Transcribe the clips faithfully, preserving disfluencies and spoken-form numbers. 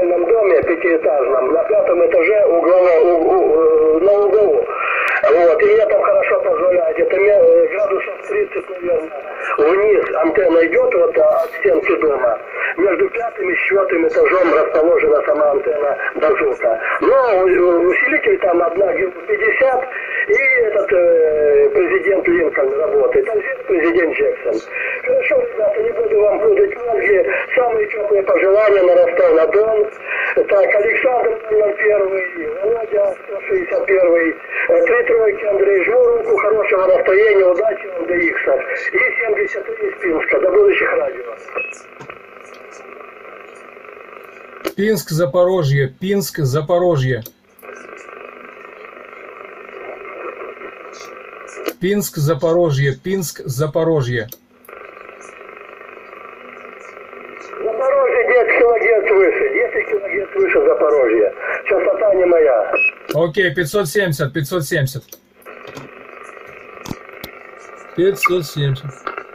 многоквартирном доме пятиэтажном, на пятом этаже углово, у, у, на углу. Вот, и мне там хорошо позволяет, это градусов тридцать, наверное, вниз антенна идет вот от стенки дома. Между пятым и четвертым этажом расположена сама антенна дозора. Но усилитель там одна пятьдесят, и этот э, президент Линкольн работает, там здесь президент Джексон. Хорошо, ребята, не буду вам путать мозги, самые теплые пожелания на Ростов-на-Дон. Так, Александр ноль один, Володя сто шестьдесят один, три тройки, Андрей, жму руку, хорошего настроения, удачи вам до иксов. И семьдесят три из Пинска, до будущих радио. Пинск, Запорожье, Пинск, Запорожье. Пинск, Запорожье, Пинск, Запорожье. Запорожье десять килогерц выше, десять килогерц выше Запорожье. Частота не моя. Окей, пятьсот семьдесят, пятьсот семьдесят. пятьсот семьдесят.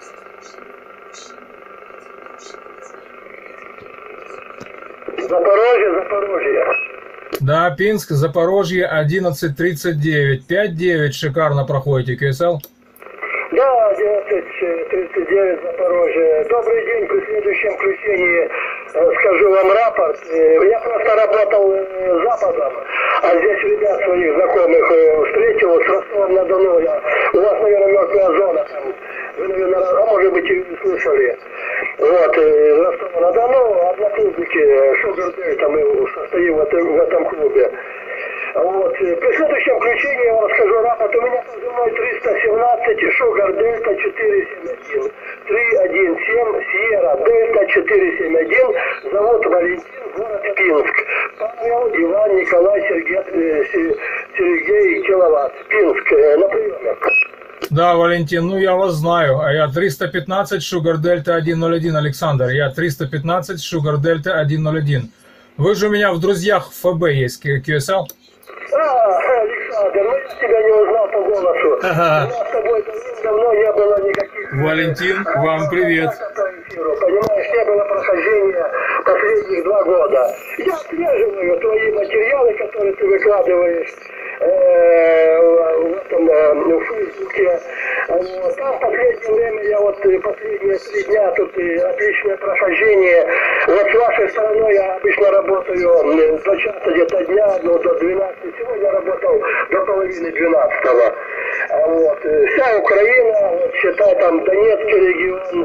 Запорожье, Запорожье. Да, Пинск, Запорожье, одиннадцать тридцать девять. пять девять шикарно проходите, кью эс эл. Да, одиннадцать тридцать девять, Запорожье. Добрый день, при следующем включении э, скажу вам рапорт. Э, я просто работал э, западом, а здесь ребят своих знакомых э, встретил с Ростовом-на-Дону. Я, у вас, наверное, мертвая зона там. Вы, наверное, а может быть, и не слышали. Вот, э, Ростова-на-Дону, одноклубники, Шугар Дельта, мы состоим в этом, в этом клубе. Вот. При следующем включении я вам расскажу рапорт. У меня позывной триста семнадцать, Шугар Дельта четыре семь один. три один семь, Сьерра Дельта четыре семь один. Зовут Валентин, город Пинск. Павел, Иван, Николай, Сергей, Сергей Киловатт. Пинск. На приеме. Да, Валентин, ну я вас знаю. А я триста пятнадцать, Шугар Дельта сто один, Александр. Я триста пятнадцать, Шугар Дельта сто один. Вы же у меня в друзьях в эф бэ есть, кью эс эл. А, Александр, ну я тебя не узнал по голосу. Ага. У нас с тобой давно не было никаких... Валентин, вам привет. Понимаешь, не было прохождения последних два года. Я отслеживаю твои материалы, которые ты выкладываешь э, в этом э, в Фейсбуке. Вот. Там в последнее время, я вот последние три дня тут отличное прохождение. Вот с вашей стороны я обычно работаю до часа где-то дня, ну, до двенадцати. Сегодня я работал до половины двенадцатого. Вот. Вся Украина, вот, считай, там Донецкий регион,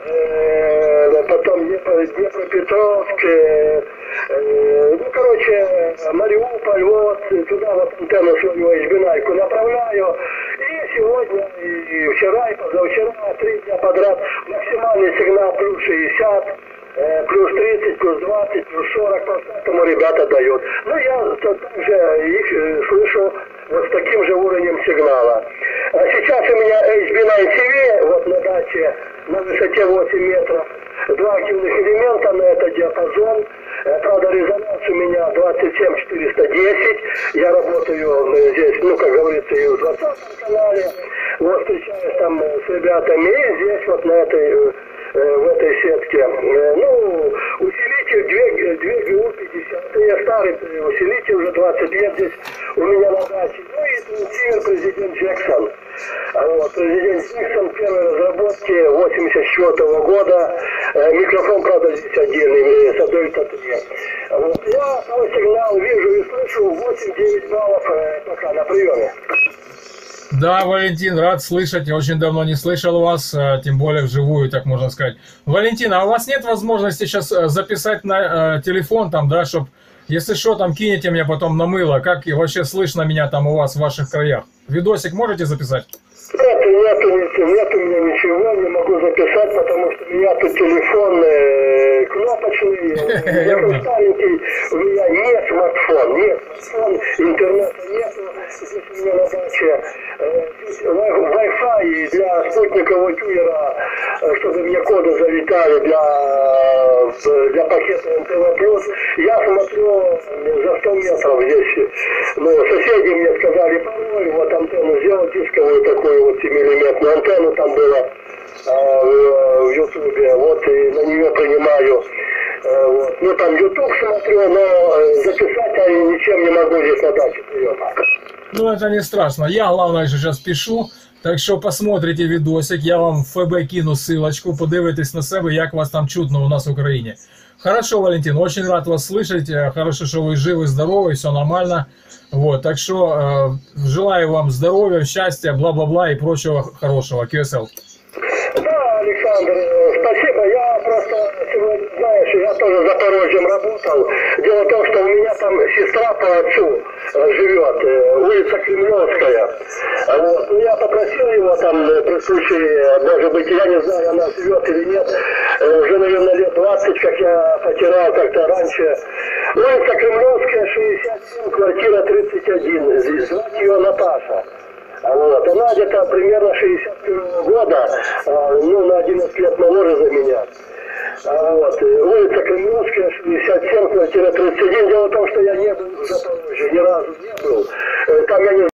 э, потом Днепропетровск, э, э, ну, короче, Мариуполь, вот, туда вот антенну свою эйч би найку направляю. И сегодня, и вчера, и позавчера, три дня подряд максимальный сигнал плюс шестьдесят, э, плюс тридцать, плюс двадцать, плюс сорок, поэтому ребята дают. Ну, я также их э, слышу вот с таким же уровнем сигнала. А сейчас у меня эйч би найн ти ви, вот на даче, на высоте восемь метров, два активных элемента на этот диапазон. Правда, резонанс у меня двадцать семь четыреста десять. Я работаю здесь, ну, как говорится, и в двадцатом канале. Вот, встречаюсь там с ребятами, и здесь вот на этой, в этой сетке. Ну, усилитель две джи ю пятьдесят. Я старый усилитель, уже двадцать лет здесь у меня на даче. Ну и трансивер президент Джексон. Вот, президент Джексон первой разработки восемьдесят четвёртого года. Микрофон, правда, здесь отдельный, с Дельта три. Вот, я свой сигнал вижу и слышу восемь-девять баллов пока на приеме. Да, Валентин, рад слышать. Я очень давно не слышал вас, тем более вживую, так можно сказать. Валентин, а у вас нет возможности сейчас записать на э, телефон, там, да, чтобы, если что, там кинете мне потом на мыло, как и вообще слышно меня там у вас в ваших краях? Видосик можете записать? Нет, нет, нет, нет у меня ничего, не могу записать, потому что у меня тут телефон э, кнопочный, я старенький, у меня нет смартфон, нет смартфон, интернета нету, здесь у меня на даче э, Wi-Fi для спутникового тюнера, чтобы мне коды залетали для, для пакета эм тэ вэ плюс. Я смотрю за сто метров здесь, ну, соседи мне сказали, порой, вот антенну сделать дисковую такую, вот семимиллиметрную антенну там было э, в Ютубе, вот, и на нее принимаю Э, вот. Ну, там YouTube смотрю, но э, записать я ничем не могу здесь на даче приема. Ну, это не страшно. Я, главное, что сейчас пишу. Так що посмотрите відосик, я вам в ФБ кину ссылочку, подивитесь на себе, як вас там чутно у нас в Україні. Хорошо, Валентин, очень рад вас слышать. Хорошо, что вы живы, здоровы, все нормально. Вот, так что э, желаю вам здоровья, счастья, бла-бла-бла и прочего хорошего. кью эс эл. Да, Александр, спасибо. Я просто сегодня, знаешь, я тоже в Запорожьем работал. Дело в том, что у меня там сестра по отцу живет, улица Кремлевская. Вот. Ну, я попросил его там при случае, может быть, я не знаю, она живет или нет, уже, наверное, лет двадцать, как я потерял как-то раньше. Улица Кремлевская, шестьдесят семь, квартира тридцать один. Здесь звать ее Наташа. Вот. Она где-то примерно шестьдесят первого года, ну, на одиннадцать лет моложе за меня. Вот. Улица Кремлевская, шестьдесят семь, квартира тридцать один. Дело в том, что я не был в Запорожье, ни разу не был. Там я не